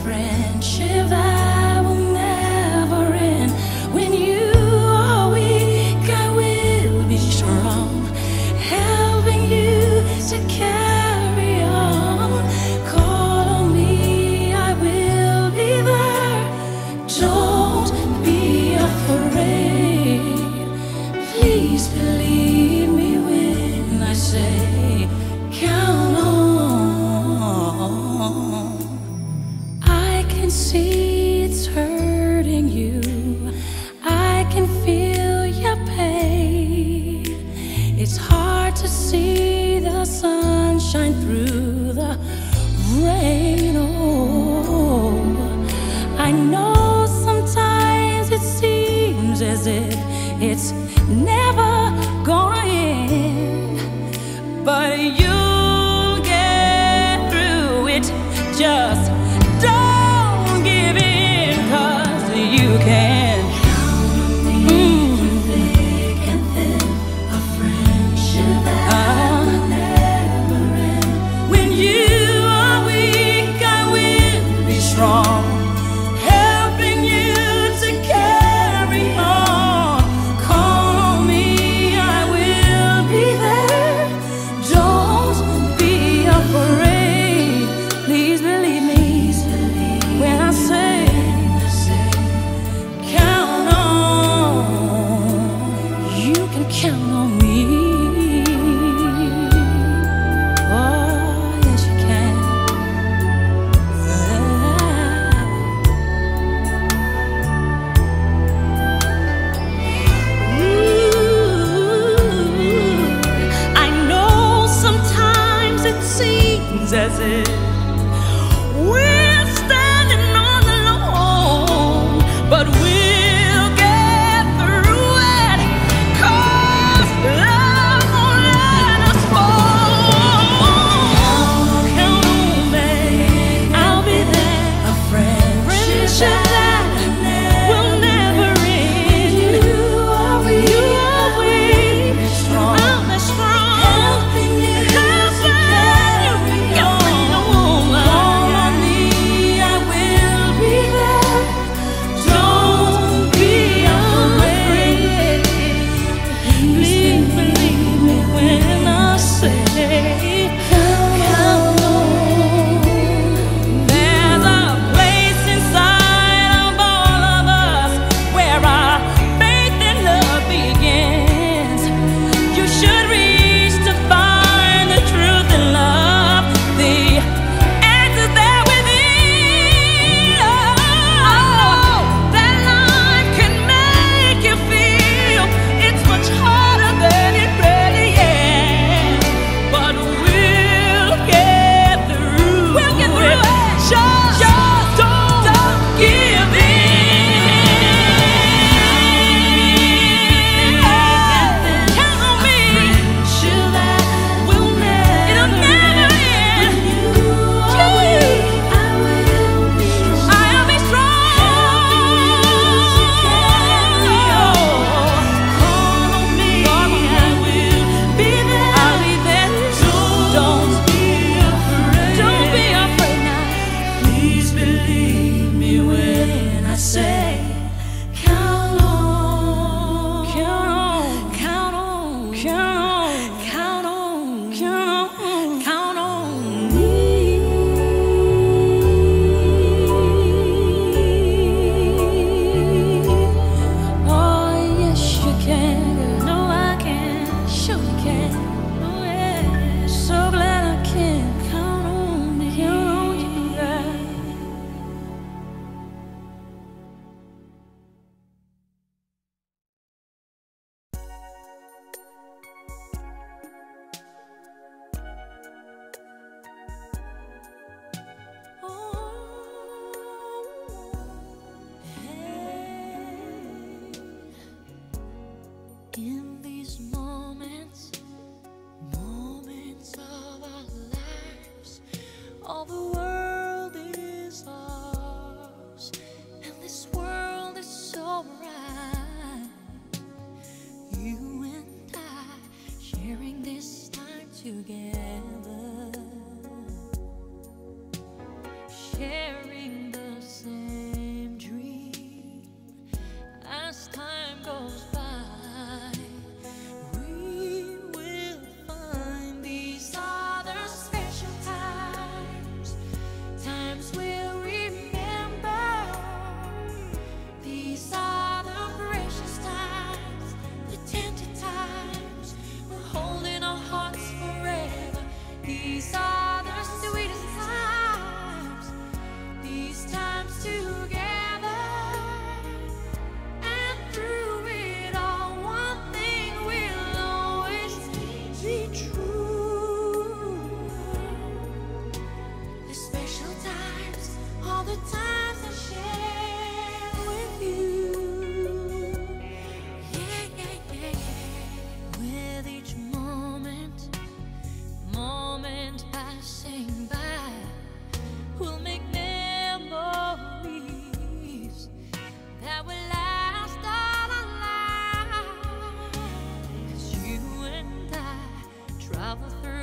friendship that will never end. When you are weak, I will be strong, helping you to carry on. Call on me, I will be there. Don't be afraid. Please believe me when I say, count on. I can see it's hurting you. I can feel your pain. It's hard to see the sunshine through the rain. Oh, I know sometimes it seems as if it's never gonna end, but you'll get through it. Just don't give in, 'cause you can. Thick and thin, a friendship that will never end. When you are weak, I will be strong, helping you to carry on. Call on me, I will be there. Don't be afraid. Please believe me when I say, count on. You can count on me. Oh, yes you can. Ooh, I know sometimes it seems as if we're standing on alone, but we'll get through it, 'cause love won't let us fall. Count on me, I'll be there. A friendship that will never end. You are weak, I'll be strong, helping you to carry on. Call on me, I will be there. Don't be afraid. Please believe me when I say, count on. There's a place inside of all of us where our faith and love begins. You should reach to find the truth and love. The answer's there within. Oh, that life can make you feel it's much harder than it really is. But we'll get through. We'll get through it. Just don't give in. Count on me. It'll never end. I'll be strong. Call on me, I will be there. I'll be there. Don't be afraid. Don't be afraid now. Please believe me when I say, count on. Count on. Count on. Count on. Count on. Count on me. Oh, yes you can. No, I can. Sure you can. Oh, yeah. So glad I can count on me. Count on you, girl. In these moments of our lives, all the world is ours, and this world is so bright. You and I sharing this time together, sharing the true. The special times, all the times I share with you. Yeah, yeah, yeah, yeah. With each moment passing by, we'll make memories that will last all our lives. 'Cause you and I travel through